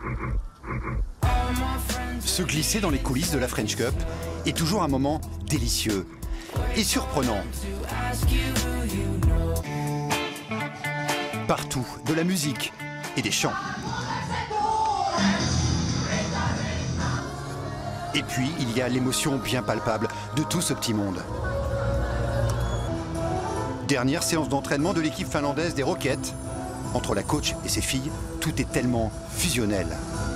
Se glisser dans les coulisses de la French Cup est toujours un moment délicieux et surprenant. Partout, de la musique et des chants. Et puis, il y a l'émotion bien palpable de tout ce petit monde. Dernière séance d'entraînement de l'équipe finlandaise des Rockets. Entre la coach et ses filles, tout est tellement fusionnel.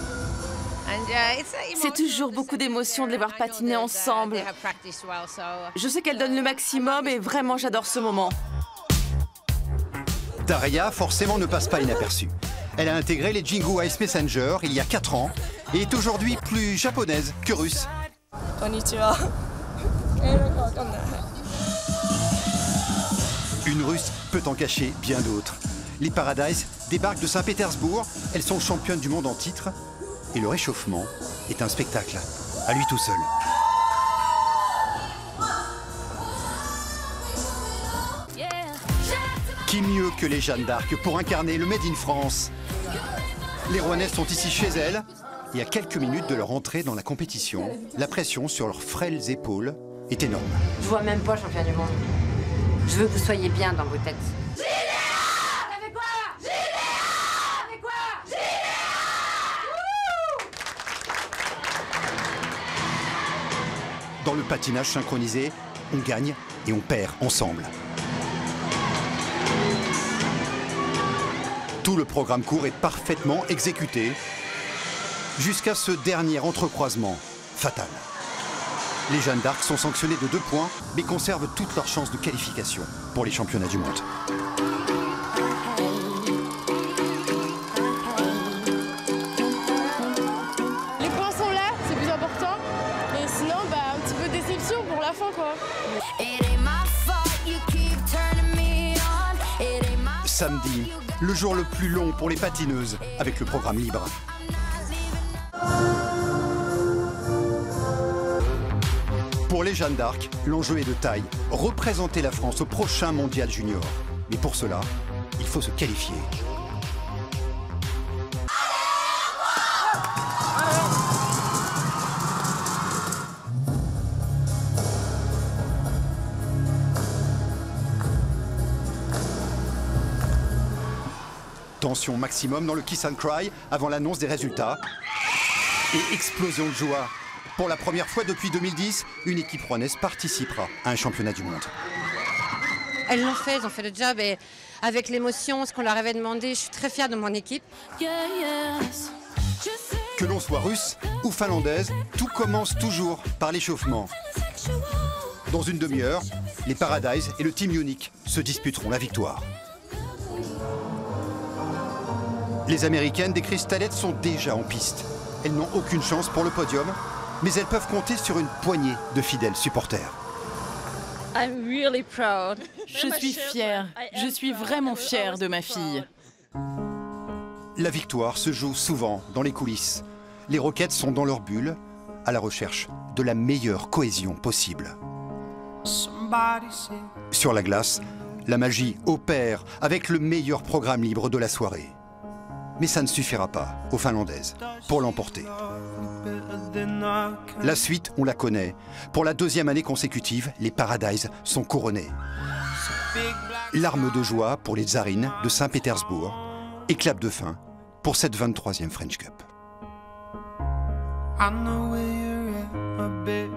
C'est toujours beaucoup d'émotions de les voir patiner ensemble. Je sais qu'elles donnent le maximum et vraiment j'adore ce moment. Daria, forcément, ne passe pas inaperçue. Elle a intégré les Jingu Ice Messenger il y a 4 ans et est aujourd'hui plus japonaise que russe. Konnichiwa. Une russe peut en cacher bien d'autres. Les Paradise débarquent de Saint-Pétersbourg. Elles sont championnes du monde en titre. Et le réchauffement est un spectacle à lui tout seul. Qui mieux que les Jeanne d'Arc pour incarner le Made in France? Les Rouennaises sont ici chez elles. Et à quelques minutes de leur entrée dans la compétition, la pression sur leurs frêles épaules est énorme. Je vois même pas champion du monde. Je veux que vous soyez bien dans vos têtes. Dans le patinage synchronisé, on gagne et on perd ensemble. Tout le programme court est parfaitement exécuté jusqu'à ce dernier entrecroisement fatal. Les Jeanne d'Arc sont sanctionnées de 2 points, mais conservent toutes leurs chances de qualification pour les championnats du monde. Les points sont là, c'est plus important. Et sinon, un petit peu de déception pour la fin, quoi. Samedi, le jour le plus long pour les patineuses avec le programme libre. Pour les Jeanne d'Arc, l'enjeu est de taille, représenter la France au prochain mondial junior. Mais pour cela, il faut se qualifier. Tension maximum dans le Kiss and Cry avant l'annonce des résultats. Et explosion de joie. Pour la première fois depuis 2010, une équipe rouennaise participera à un championnat du monde. Elles l'ont fait, elles ont fait le job et avec l'émotion, ce qu'on leur avait demandé, je suis très fière de mon équipe. Que l'on soit russe ou finlandaise, tout commence toujours par l'échauffement. Dans une demi-heure, les Paradise et le Team Unique se disputeront la victoire. Les Américaines des Crystalettes sont déjà en piste. Elles n'ont aucune chance pour le podium, mais elles peuvent compter sur une poignée de fidèles supporters. Je suis fière. Je suis vraiment fière de ma fille. La victoire se joue souvent dans les coulisses. Les Rockets sont dans leur bulle, à la recherche de la meilleure cohésion possible. Sur la glace, la magie opère avec le meilleur programme libre de la soirée. Mais ça ne suffira pas aux Finlandaises pour l'emporter. La suite, on la connaît. Pour la 2e année consécutive, les Paradise sont couronnés. Larmes de joie pour les Tsarines de Saint-Pétersbourg et clap de fin pour cette 23e French Cup.